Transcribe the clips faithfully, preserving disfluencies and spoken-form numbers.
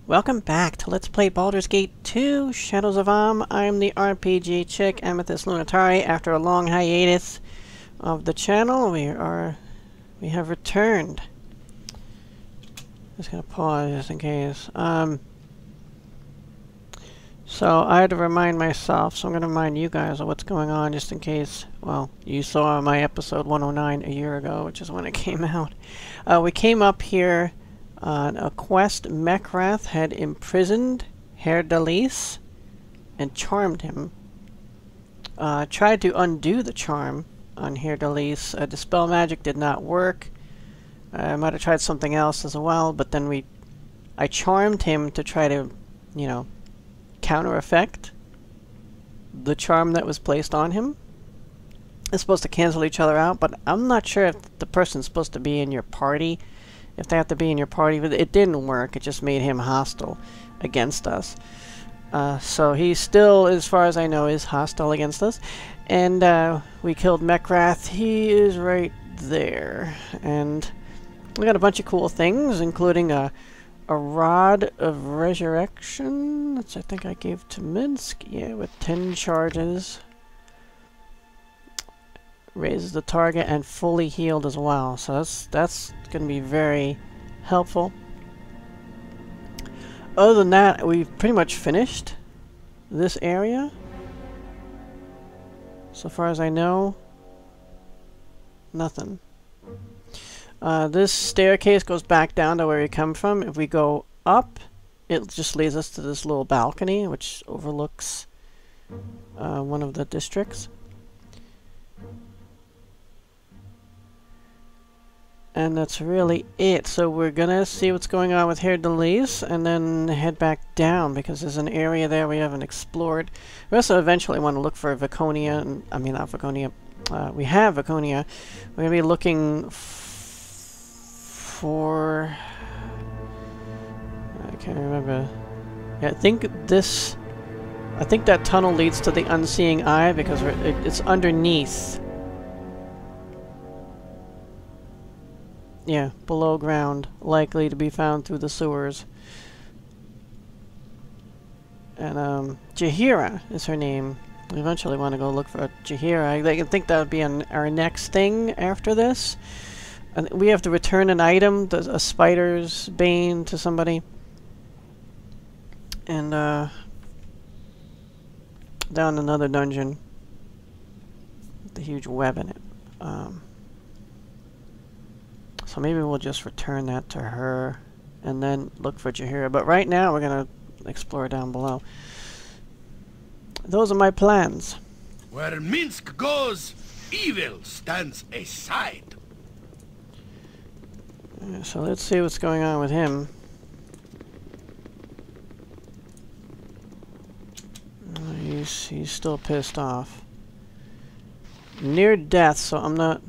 Welcome back to Let's Play Baldur's Gate two, Shadows of Am. I'm the R P G chick, Amethyst Lunatari. After a long hiatus of the channel, we are we have returned. Just gonna pause just in case. Um, so I had to remind myself, so I'm gonna remind you guys of what's going on just in case. Well, you saw my episode one oh nine a year ago, which is when it came out. Uh, we came up here on a quest. Mekrath had imprisoned Haer'Dalis and charmed him. Uh, tried to undo the charm on Haer'Dalis. Uh, Dispel magic did not work. I might have tried something else as well, but then we, I charmed him to try to, you know, counter effect the charm that was placed on him. It's supposed to cancel each other out, but I'm not sure if the person's supposed to be in your party. If they have to be in your party, it didn't work. It just made him hostile against us. Uh, so he still, as far as I know, is hostile against us. And uh, we killed Mekrath. He is right there. And we got a bunch of cool things, including a, a Rod of Resurrection, which I think I gave to Minsk. Yeah, with ten charges. Raises the target and fully healed as well. So that's that's going to be very helpful. Other than that, we've pretty much finished this area. So far as I know, nothing. Uh, this staircase goes back down to where we come from. If we go up, it just leads us to this little balcony, which overlooks uh, one of the districts. And that's really it. So we're gonna see what's going on with Haer'Dalis and then head back down because there's an area there we haven't explored. We also eventually want to look for Viconia. And, I mean, not Viconia. Uh, we have Viconia. We're gonna be looking f for. I can't remember. Yeah, I think this. I think that tunnel leads to the Unseeing Eye because we're, it, it's underneath. Yeah, below ground, likely to be found through the sewers. And, um, Jaheira is her name. We eventually want to go look for Jaheira. I think that would be an, our next thing after this. And we have to return an item, a spider's bane, to somebody. And, uh, down another dungeon with a huge web in it. Um... So maybe we'll just return that to her and then look for Jaheira. But right now we're going to explore down below. Those are my plans. Where Minsk goes, evil stands aside. Yeah, so let's see what's going on with him. Uh, he's, he's still pissed off. Near death, so I'm not...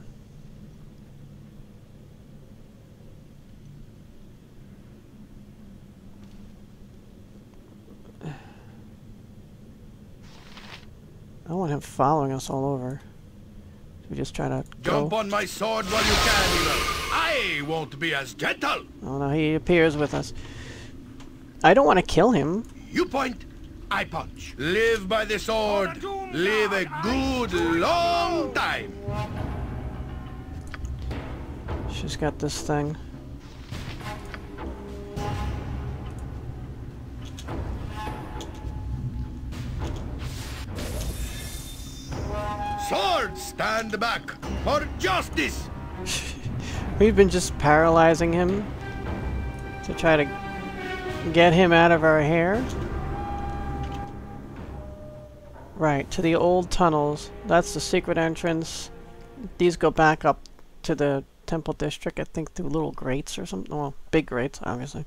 I don't want him following us all over. We just try to Jump go. on my sword while you can, evil. I won't be as gentle. Oh no, he appears with us. I don't want to kill him. You point, I punch. Live by the sword. Live a good long time. She's got this thing. Sword, stand back for justice. We've been just paralyzing him to try to get him out of our hair. Right, to the old tunnels. That's the secret entrance. These go back up to the temple district, I think through little grates or something. Well, big grates, obviously.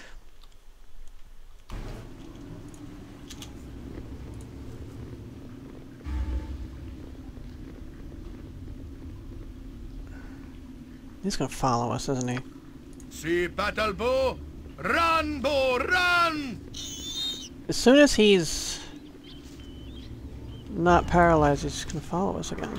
He's gonna follow us, isn't he? See battle bow? Run, bow, run! As soon as he's not paralyzed, he's just gonna follow us again.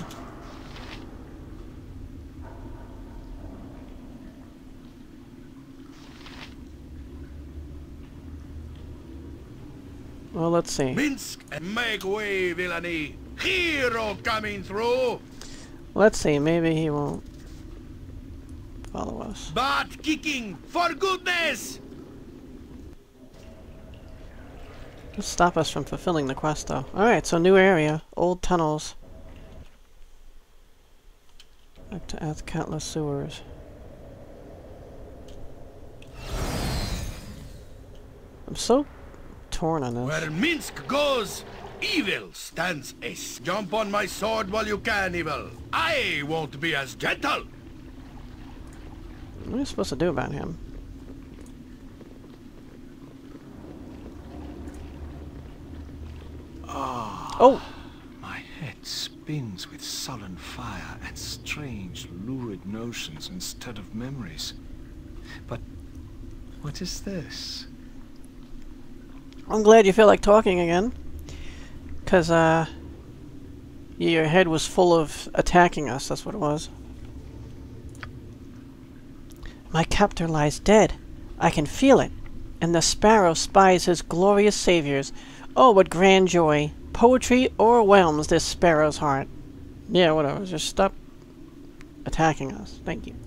Well, let's see. Minsk, make way, villainy. Hero coming through. Let's see. Maybe he won't follow us. Butt kicking, for goodness! Let's stop us from fulfilling the quest, though. Alright, so new area. Old tunnels. Back to Athkatla sewers. I'm so torn on this. Where Minsk goes, evil stands ace. Jump on my sword while you can, evil. I won't be as gentle. What are you supposed to do about him? Ah, Oh! my head spins with sullen fire and strange, lurid notions instead of memories. But what is this? I'm glad you feel like talking again. Because, uh... your head was full of attacking us, that's what it was. My captor lies dead. I can feel it. And the sparrow spies his glorious saviors. Oh, what grand joy. Poetry overwhelms this sparrow's heart. Yeah, whatever. Just stop attacking us. Thank you.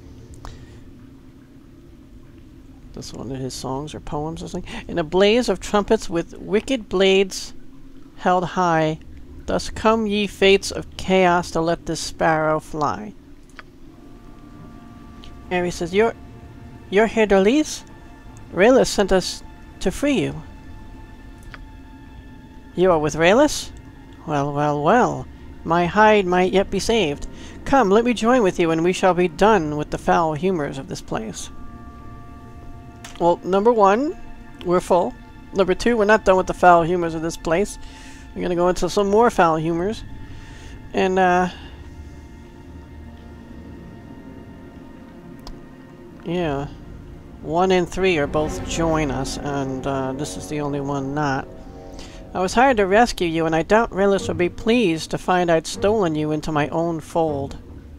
This one of his songs or poems or something. In a blaze of trumpets with wicked blades held high, thus come ye fates of chaos to let this sparrow fly. Ares says, You're... You're Haer'Dalis? Haer'Dalis sent us to free you. You are with Haer'Dalis? Well, well, well. My hide might yet be saved. Come, let me join with you, and we shall be done with the foul humors of this place. Well, number one, we're full. Number two, we're not done with the foul humors of this place. We're gonna go into some more foul humors. And, uh... yeah. One and three are both join us, and, uh, this is the only one not. I was hired to rescue you, and I doubt Haer'Dalis would be pleased to find I'd stolen you into my own fold.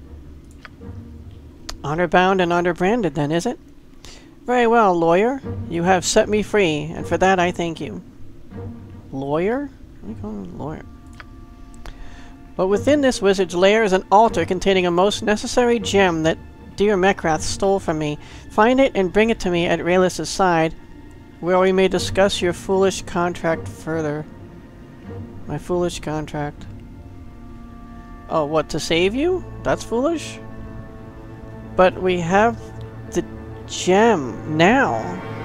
Honor-bound and honor-branded, then, is it? Very well, lawyer. You have set me free, and for that I thank you. Lawyer? What are you calling him lawyer? But within this wizard's lair is an altar containing a most necessary gem that dear Mekrath stole from me. Find it and bring it to me at Haer'Dalis' side, where we may discuss your foolish contract further. My foolish contract. Oh, what, to save you? That's foolish? But we have the gem now.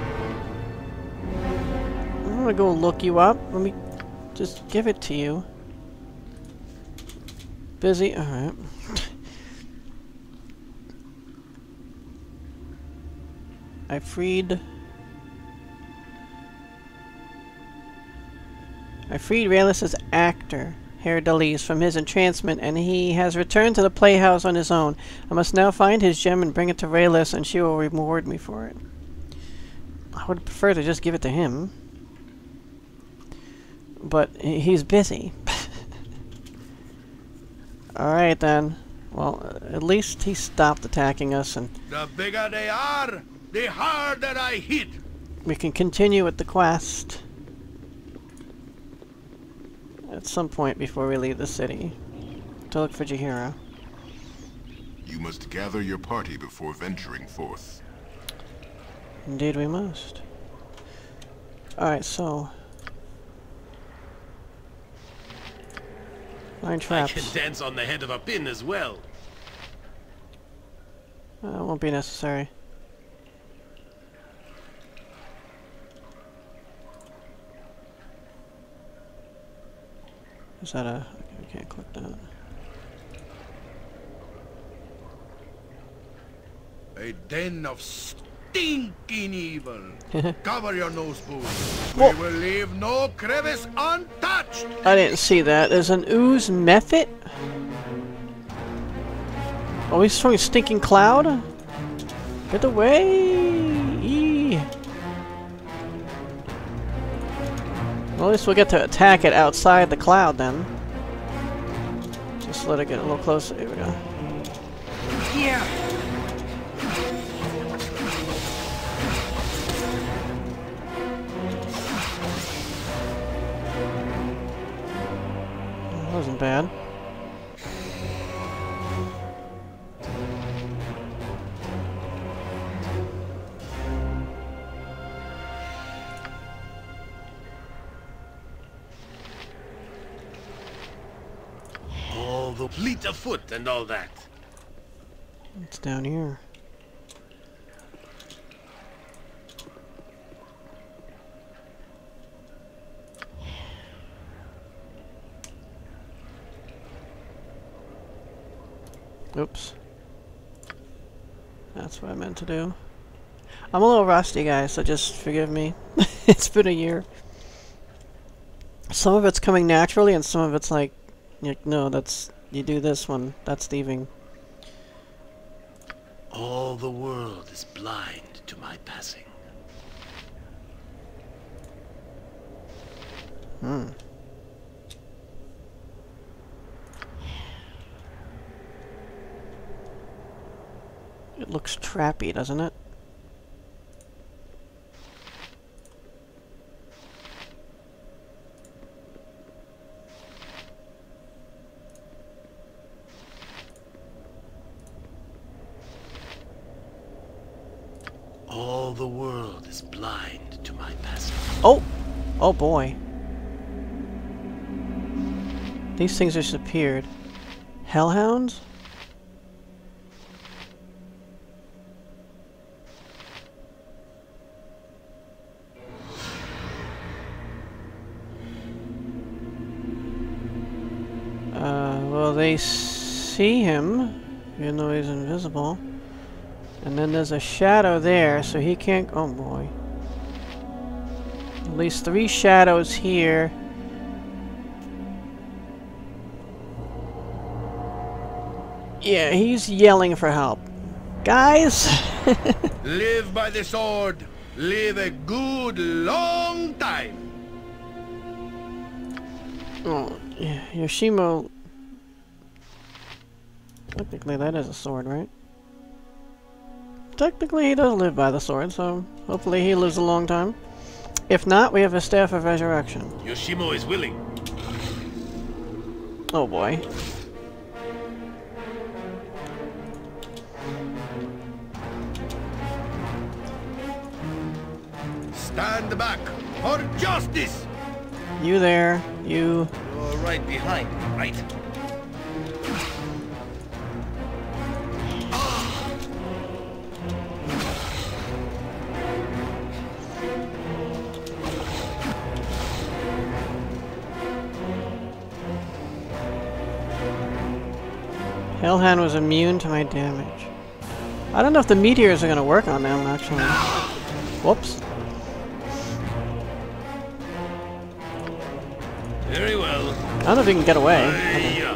I'm gonna go look you up. Let me just give it to you. Busy? Alright. I freed... I freed Haer'Dalis' actor, Haer'Dalis, from his entrancement, and he has returned to the playhouse on his own. I must now find his gem and bring it to Haer'Dalis, and she will reward me for it. I would prefer to just give it to him. But he's busy. Alright then. Well, at least he stopped attacking us, and... The bigger they are, the harder I hit. We can continue with the quest. At some point before we leave the city. To look for Jaheira. You must gather your party before venturing forth. Indeed we must. Alright, so... Find traps. I can dance on the head of a pin as well. Uh, it won't be necessary. Is that a... I can't click that. A den of stinking evil. Cover your nose, boo. Whoa. We will leave no crevice untouched. I didn't see that. There's an ooze method? Oh, he's throwing stinking cloud? Get away! Eee. Well, at least we'll get to attack it outside the cloud then. Just let it get a little closer. Here we go. Here. wasn't bad. All the fleet of foot and all that. It's down here. Oops. That's what I meant to do. I'm a little rusty, guys, so just forgive me. It's been a year. Some of it's coming naturally, and some of it's like, like, no, that's, you do this one, that's thieving. All the world is blind to my passing. Hmm. It looks trappy, doesn't it? All the world is blind to my passing. Oh! Oh boy. These things just appeared. Hellhounds? Uh, well, they see him, even though he's invisible. And then there's a shadow there, so he can't... Oh boy. At least three shadows here. Yeah, he's yelling for help. Guys! Live by the sword. Live a good long time. Oh, yeah, Yoshimo... Technically that is a sword, right? Technically he does live by the sword, so hopefully he lives a long time. If not, we have a Staff of Resurrection. Yoshimo is willing. Oh boy. Stand back for justice. You there, you... You're right behind, right? Hellhound was immune to my damage. I don't know if the meteors are gonna work on them, actually. Whoops. Very well. I don't know if he can get away. Okay. Hiya.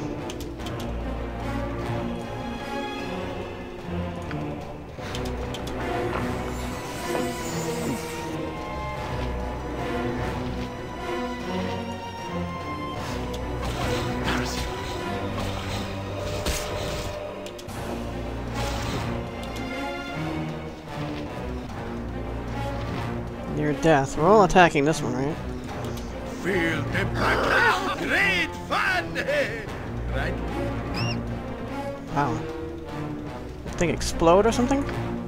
Near death. We're all attacking this one, right? Feel the practice. Great fun. Right? Wow. That thing explode or something?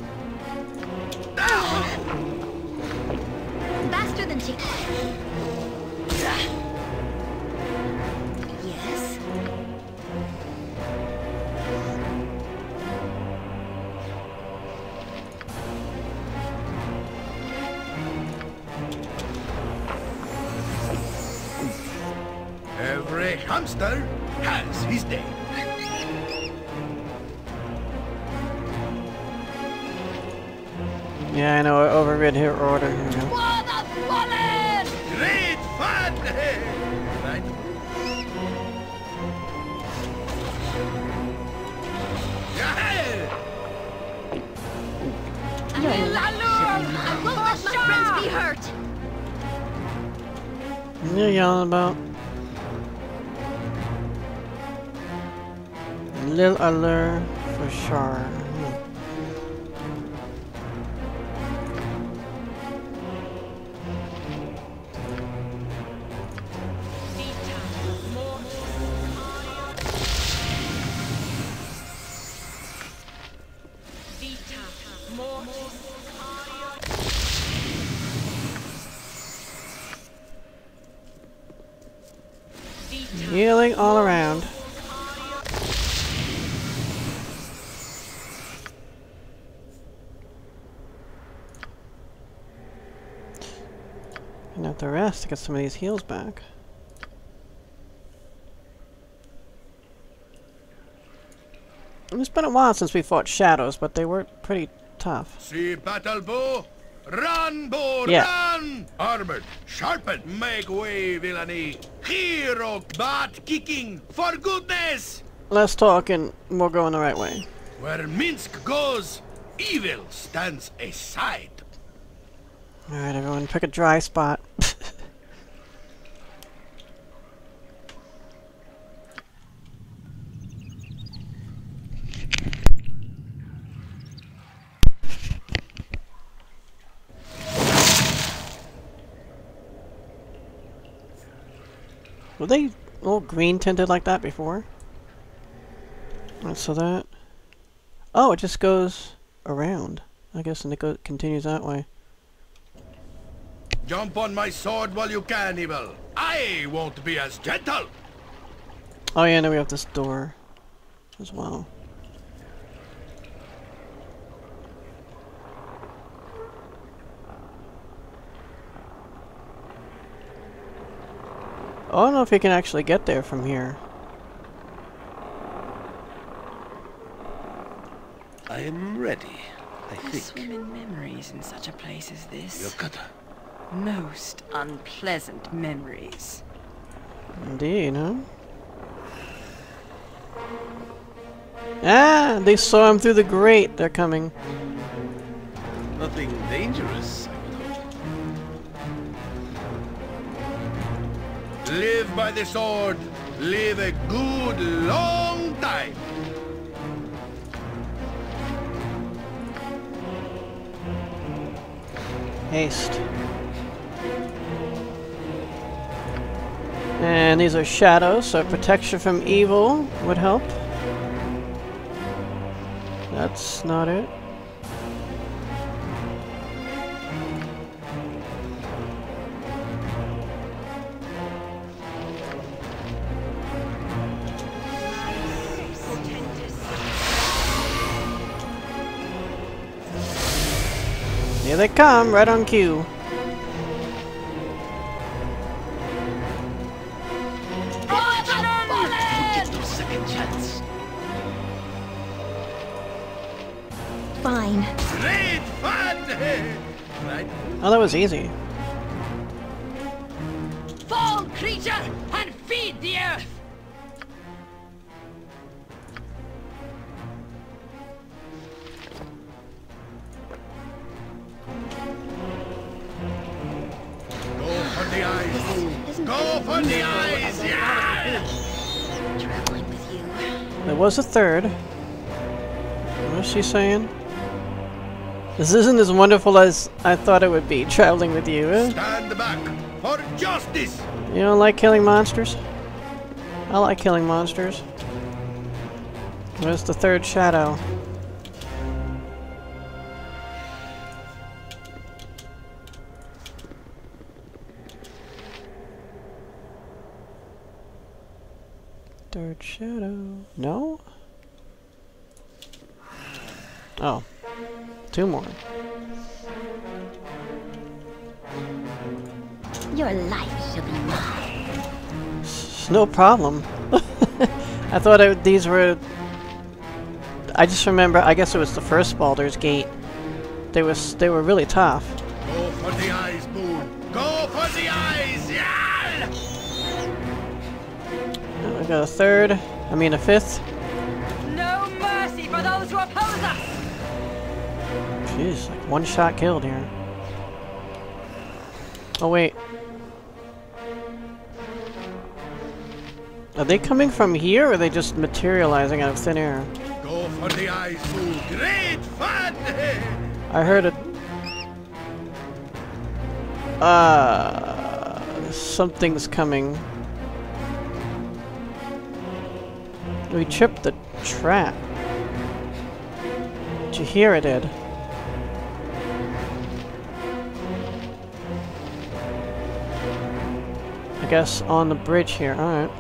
Faster than she can. Yes. Every hamster has his day. Yeah, I know. I overrid her order. Here we go. For the fallen! Great fun. Right? Yeah. I won't let my friends be hurt! What are you yelling about? Lil Allure for sure. Hmm. Healing all around. And have to rest to get some of these heals back. It's been a while since we fought shadows, but they were pretty tough. See battle bow? Run, bow, Yeah. run! Armored, sharpened, make way, villainy. Hero, butt kicking, for goodness! Less talk and more going the right way. Where Minsk goes, evil stands aside. Alright, everyone, pick a dry spot. Were they all green tinted like that before? Alright, so that... Oh, it just goes around. I guess, and it go continues that way. Jump on my sword while you can, evil. I won't be as gentle. Oh yeah, now we have this door as well. Oh, I don't know if you can actually get there from here. I am ready, I I think. swim in memories in such a place as this. Yokata. Most unpleasant memories. Indeed, huh? Ah! They saw him through the grate! They're coming. Nothing dangerous, I would hope. Live by the sword. Live a good long time. Haste. And these are shadows, so protection from evil would help. That's not it. Here they come, right on cue. Get no second chance. Fine. Great fun! Right? Oh, that was easy. Fall, creature, and feed the earth! Go for the eyes. Go for the eyes! Yeah! Traveling with you. There was a third. What is she saying? This isn't as wonderful as I thought it would be, traveling with you, eh? Stand back for justice! You don't like killing monsters? I like killing monsters. Where's the third shadow? Third shadow. No? Oh. Two more. Your life shall be mine. It's no problem. I thought it, these were... I just remember, I guess it was the first Baldur's Gate. They was they were really tough. Go for the eyes, Boone! Go for the eyes! Yeah! I got a third. I mean a fifth. No mercy for those who oppose us! Jeez, like one shot killed here. Oh wait. Are they coming from here, or are they just materializing out of thin air? Go for the eyes, Boone! Great fun! I heard it. Uh, something's coming. We tripped the trap. Did you hear it, Ed? guess on the bridge here. Alright.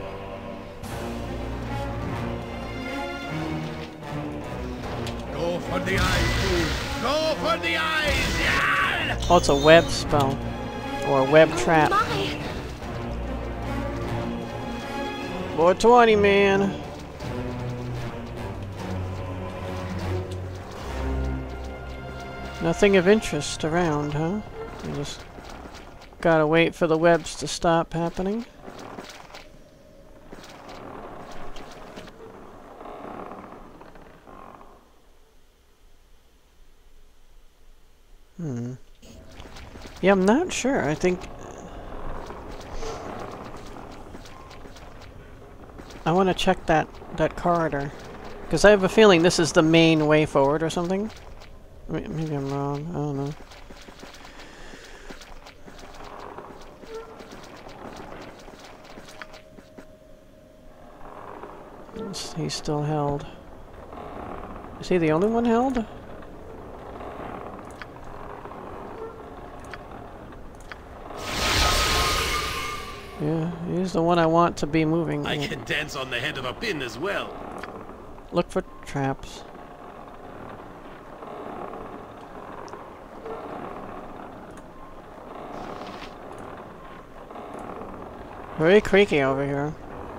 Go for the eyes, dude. Go for the eyes! Yeah! Oh, it's a web spell. Or a web trap. My. four twenty, man. Nothing of interest around, huh? You just gotta wait for the webs to stop happening. Hmm. Yeah, I'm not sure. I think I want to check that that corridor, because I have a feeling this is the main way forward or something. Maybe I'm wrong. I don't know. He's- He's still held. Is he the only one held? Yeah, he's the one I want to be moving. I Yeah. can dance on the head of a pin as well. Look for traps. Very creaky over here.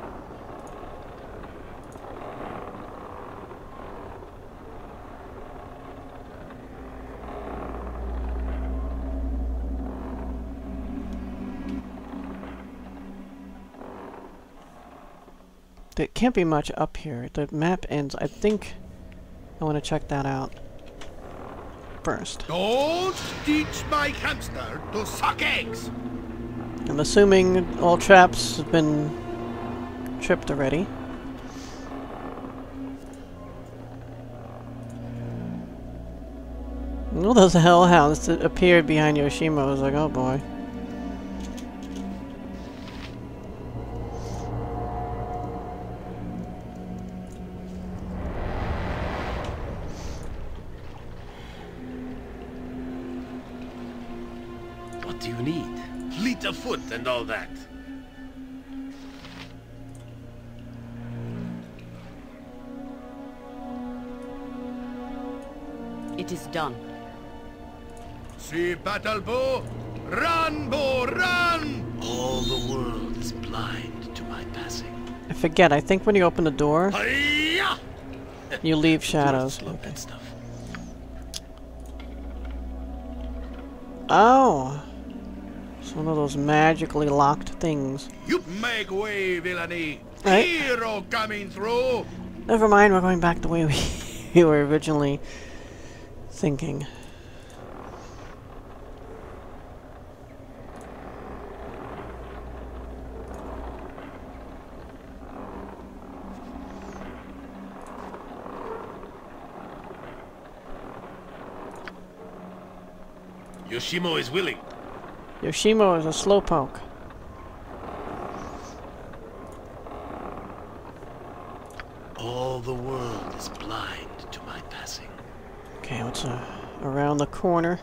There can't be much up here. The map ends. I think I want to check that out first. Don't teach my hamster to suck eggs! I'm assuming all traps have been tripped already. All those hellhounds that appeared behind Yoshimo. I was like, oh boy. What do you need? Fleet of foot and all that. It is done. See battle bow? Run, bow, run! All the world is blind to my passing. I forget. I think when you open the door, Hi-ya! you leave shadows. Love Okay. that stuff. Oh! It's one of those magically locked things. You make way, villainy! Right. Hero coming through! Never mind, we're going back the way we, we were originally thinking. Yoshimo is willing. Yoshimo is a slowpoke. All the world is blind to my passing. Okay, what's uh, around the corner?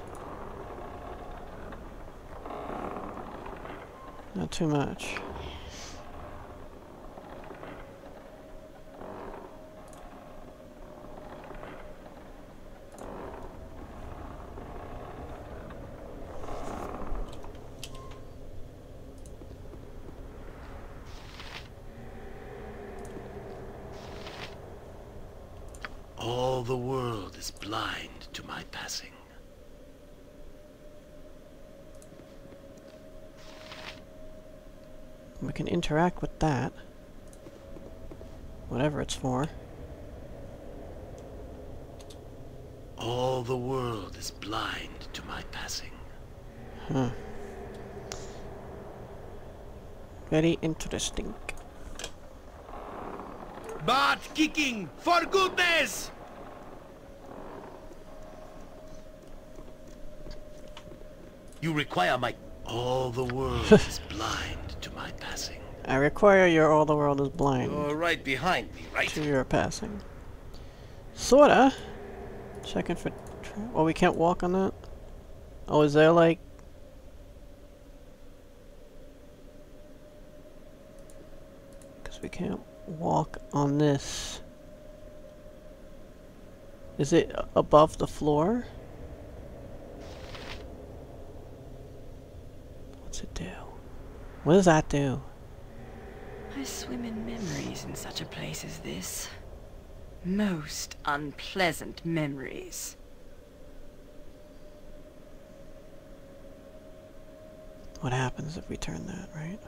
Not too much. All the world is blind to my passing. We can interact with that. Whatever it's for. All the world is blind to my passing. Huh. Very interesting. Butt kicking, for goodness! You require my... All the world is blind to my passing. I require your all the world is blind You're right behind me, right? to your passing. Sorta. Checking for... Tra oh, we can't walk on that? Oh, is there like... we can't walk on this. Is it above the floor? What's it do? What does that do? I swim in memories in such a place as this. Most unpleasant memories. What happens if we turn that, right?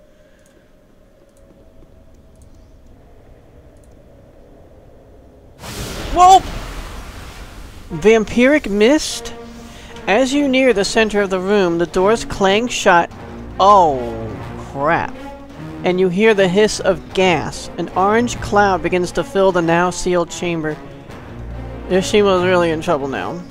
Whoa! Vampiric mist? As you near the center of the room, the doors clang shut. Oh, crap. And you hear the hiss of gas. An orange cloud begins to fill the now sealed chamber. Yoshima's really in trouble now.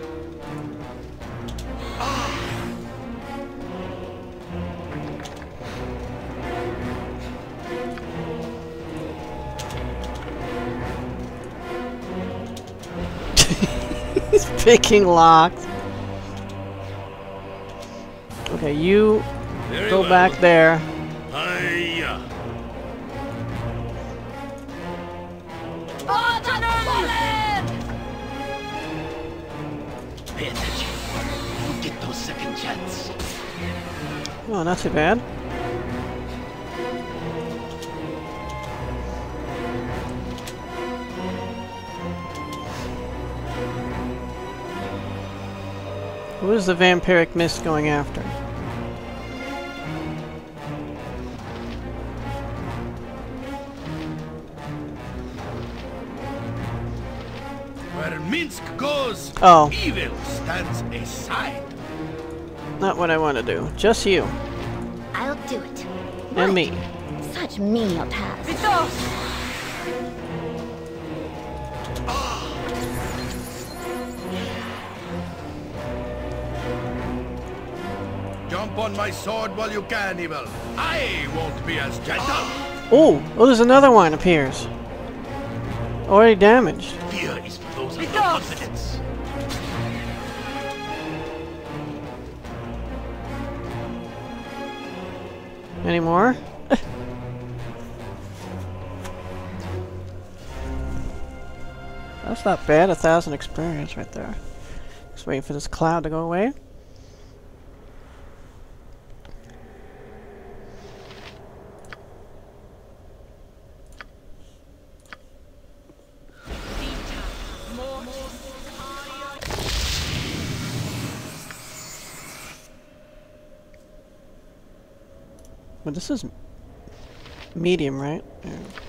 He's picking locks. Okay, you Very go well. back there. Hiya. Pay attention. You get those second chance. Oh, not too bad. Who is the vampiric mist going after? Where Minsk goes, Oh. evil stands aside. Not what I want to do. Just you. I'll do it. And Right. me. Such menial task. Jump on my sword while you can, evil. I won't be as gentle. Oh! Oh, there's another one appears. Already damaged. Fear is for those with no confidence. Any more? That's not bad. A thousand experience right there. Just waiting for this cloud to go away. Well, this is medium, right? Yeah.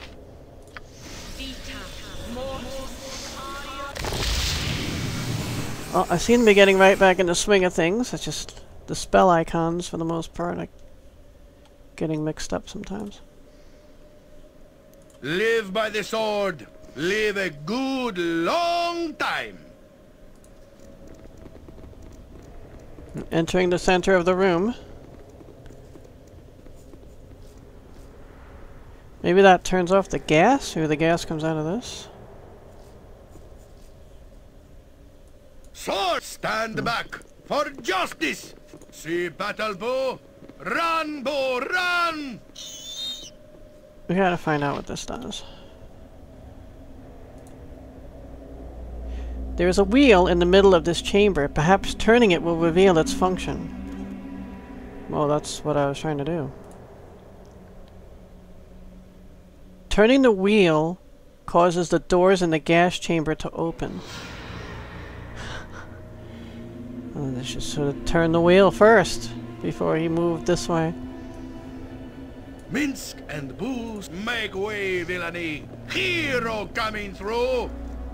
Well, I seem to be getting right back in the swing of things. It's just the spell icons, for the most part, are getting mixed up sometimes. Live by the sword. Live a good long time. Entering the center of the room. Maybe that turns off the gas? Maybe the gas comes out of this? Sword, stand back for justice. See battle bow. Run, bow, run. We gotta find out what this does. There is a wheel in the middle of this chamber. Perhaps turning it will reveal its function. Well, that's what I was trying to do. Turning the wheel causes the doors in the gas chamber to open. Well, they should sort of turn the wheel first before he moved this way. Minsk and booze make way, villainy. Hero coming through.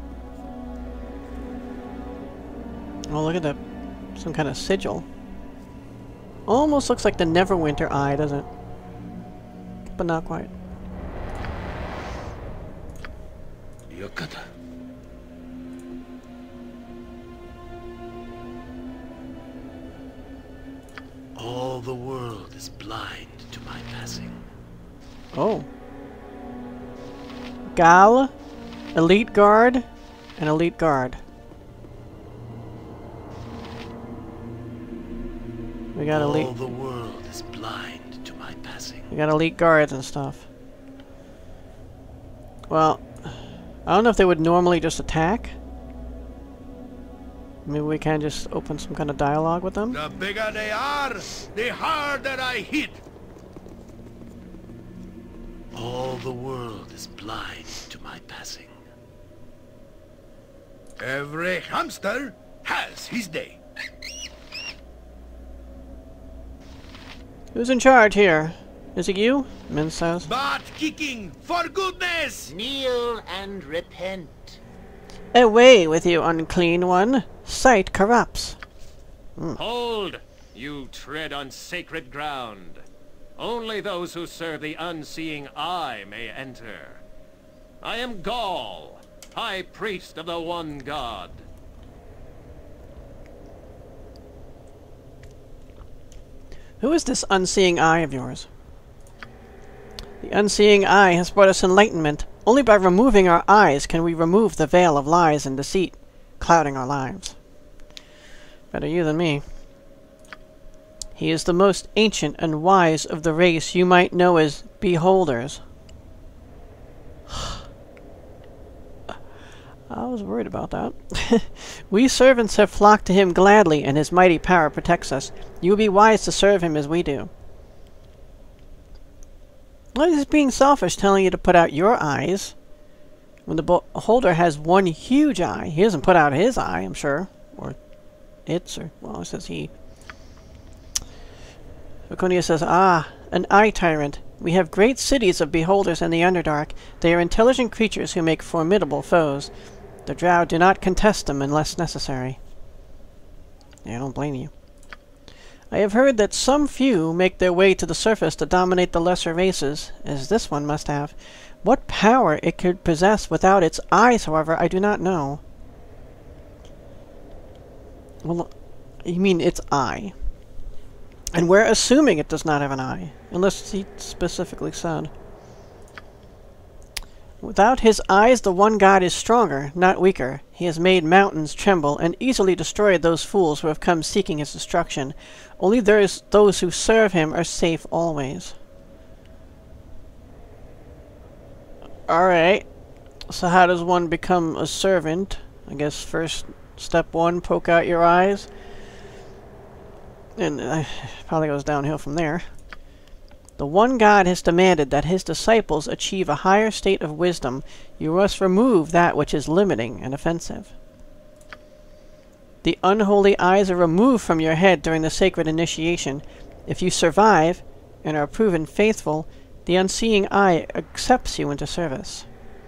Oh, look at that. Some kind of sigil. Almost looks like the Neverwinter eye, doesn't it? But not quite. Yokata. All the world is blind to my passing. Oh. Gal, Elite Guard, and Elite Guard. We got All elite. the world is blind to my passing. We got Elite Guards and stuff. Well, I don't know if they would normally just attack. Maybe we can just open some kind of dialogue with them. The bigger they are, the harder I hit. All the world is blind to my passing. Every hamster has his day. Who's in charge here? Is it you? Min says. Butt kicking, for goodness! Kneel and repent. Away with you, unclean one. Sight corrupts. Mm. Hold! You tread on sacred ground. Only those who serve the unseeing eye may enter. I am Gaul, High Priest of the One God. Who is this unseeing eye of yours? The unseeing eye has brought us enlightenment. Only by removing our eyes can we remove the veil of lies and deceit, clouding our lives. Better you than me. He is the most ancient and wise of the race you might know as beholders. I was worried about that. We servants have flocked to him gladly, and his mighty power protects us. You will be wise to serve him as we do. Well, he's being selfish, telling you to put out your eyes. When the beholder has one huge eye. He doesn't put out his eye, I'm sure. Or its, or, well, it says he. Laconia says, ah, an eye tyrant. We have great cities of beholders in the Underdark. They are intelligent creatures who make formidable foes. The drow do not contest them unless necessary. Yeah, I don't blame you. I have heard that some few make their way to the surface to dominate the lesser races, as this one must have. What power it could possess without its eyes, however, I do not know. Well, you mean its eye. And we're assuming it does not have an eye, unless he specifically said. Without his eyes, the one god is stronger, not weaker. He has made mountains tremble and easily destroyed those fools who have come seeking his destruction. Only those, those who serve him are safe always. Alright. So how does one become a servant? I guess first step one, poke out your eyes. And uh, probably goes downhill from there. The one God has demanded that his disciples achieve a higher state of wisdom. You must remove that which is limiting and offensive. The unholy eyes are removed from your head during the sacred initiation. If you survive and are proven faithful, the unseeing eye accepts you into service.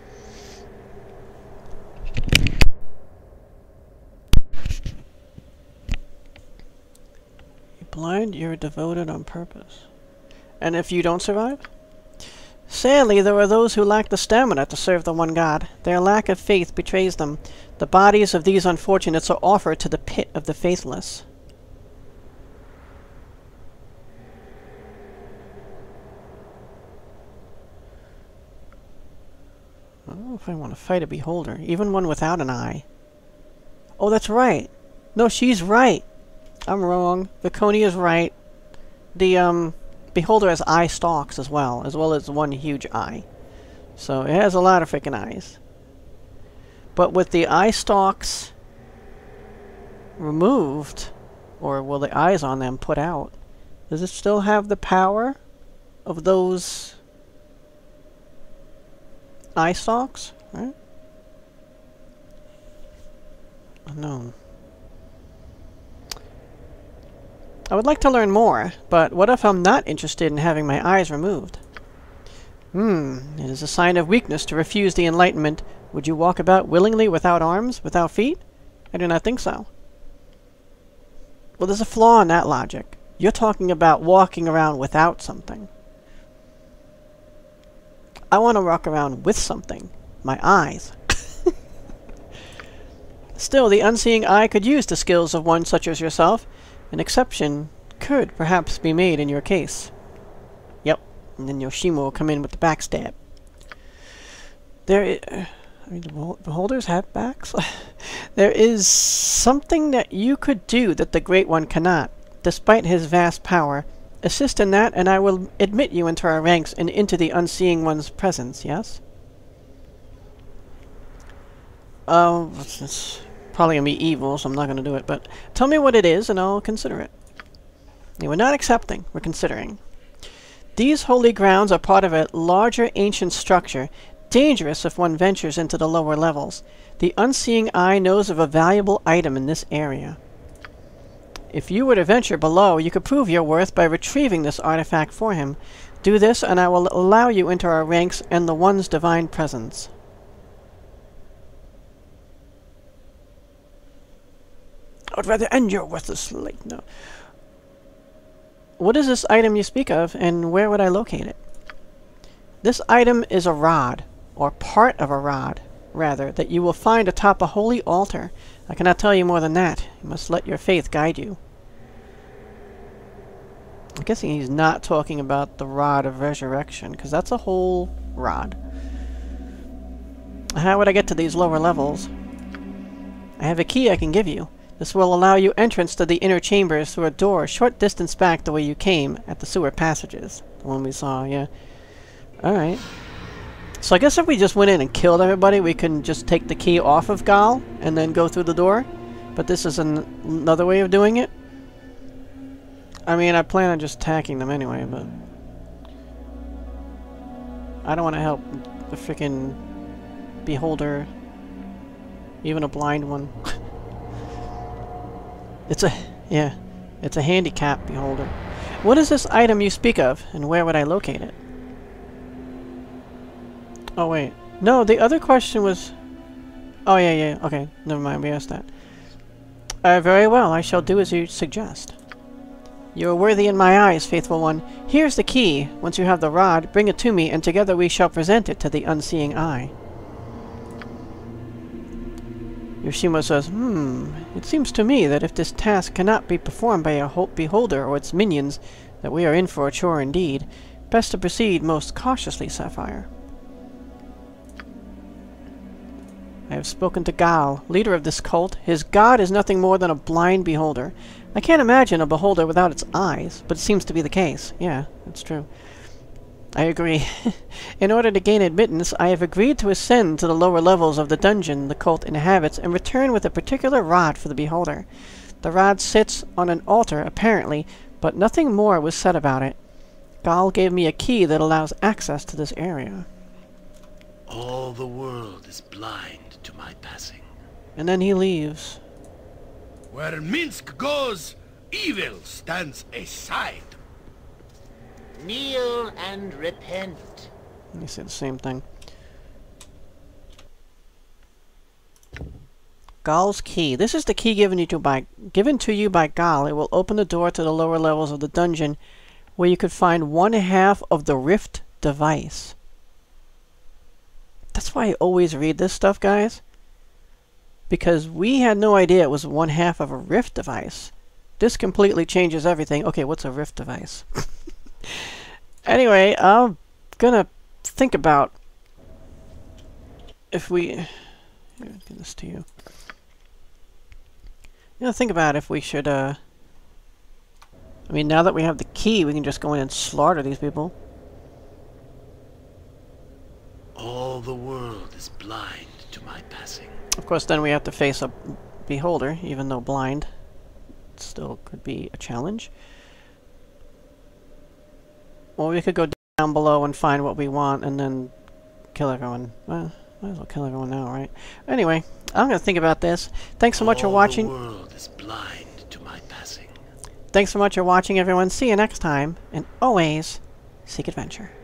You're blind, you're devoted on purpose. And if you don't survive? Sadly, there are those who lack the stamina to serve the one God. Their lack of faith betrays them. The bodies of these unfortunates are offered to the pit of the faithless. I don't know if I want to fight a beholder, even one without an eye. Oh, that's right. No, she's right. I'm wrong. Viconia's right. The, um... beholder has eye stalks as well, as well as one huge eye. So it has a lot of freaking eyes. But with the eye stalks removed, or will the eyes on them put out, does it still have the power of those eye stalks? Right? Unknown. I would like to learn more, but what if I'm not interested in having my eyes removed? Hmm, it is a sign of weakness to refuse the enlightenment. Would you walk about willingly without arms, without feet? I do not think so. Well, there's a flaw in that logic. You're talking about walking around without something. I want to walk around with something. My eyes. Still, the unseeing eye could use the skills of one such as yourself. An exception could perhaps be made in your case. Yep, and then Yoshimo will come in with the backstab. There is... Uh, I mean, the beholders have backs? There is something that you could do that the Great One cannot, despite his vast power. Assist in that, and I will admit you into our ranks and into the Unseeing One's presence, yes? Uh, it's probably gonna be evil, so I'm not gonna do it, but tell me what it is and I'll consider it. Yeah, we're not accepting, we're considering. These holy grounds are part of a larger ancient structure, dangerous if one ventures into the lower levels. The unseeing eye knows of a valuable item in this area. If you were to venture below, you could prove your worth by retrieving this artifact for him. Do this, and I will allow you into our ranks and the One's divine presence. I would rather end your worthless life. No. What is this item you speak of, and where would I locate it? This item is a rod, or part of a rod, rather, that you will find atop a holy altar. I cannot tell you more than that. You must let your faith guide you. I'm guessing he's not talking about the rod of resurrection, because that's a whole rod. How would I get to these lower levels? I have a key I can give you. This will allow you entrance to the inner chambers through a door a short distance back the way you came at the sewer passages. The one we saw, yeah. Alright. So I guess if we just went in and killed everybody, we can just take the key off of Gal and then go through the door. But this is an another way of doing it. I mean, I plan on just attacking them anyway, but I don't want to help the freaking beholder, even a blind one. It's a, yeah, it's a handicap beholder. What is this item you speak of, and where would I locate it? Oh wait, no, the other question was, oh yeah, yeah, okay, never mind, we asked that. Uh, very well, I shall do as you suggest. You are worthy in my eyes, faithful one. Here's the key. Once you have the rod, bring it to me, and together we shall present it to the unseeing eye. Yoshimo says, Hmm, it seems to me that if this task cannot be performed by a beholder or its minions, that we are in for a chore indeed. Best to proceed most cautiously, Sapphire. I have spoken to Gal, leader of this cult. His god is nothing more than a blind beholder. I can't imagine a beholder without its eyes, but it seems to be the case. Yeah, that's true. I agree. In order to gain admittance, I have agreed to ascend to the lower levels of the dungeon the cult inhabits and return with a particular rod for the beholder. The rod sits on an altar, apparently, but nothing more was said about it. Gal gave me a key that allows access to this area. All the world is blind to my passing. And then he leaves. Where Minsk goes, evil stands aside. Kneel and repent. You say the same thing. Gal's key. This is the key given you to by given to you by Gal. It will open the door to the lower levels of the dungeon, where you could find one half of the Rift device. That's why I always read this stuff, guys. Because we had no idea it was one half of a Rift device. This completely changes everything. Okay, what's a Rift device? Anyway, I'm gonna think about if we... Here, give this to you. I'm gonna think about if we should, uh... I mean, now that we have the key, we can just go in and slaughter these people. All the world is blind to my passing. Of course, then we have to face a beholder, even though blind. It still could be a challenge. Or we could go down below and find what we want and then kill everyone. Well, might as well kill everyone now, right? Anyway, I'm going to think about this. Thanks so much for watching. All the world is blind to my passing. Thanks so much for watching, everyone. See you next time. And always, seek adventure.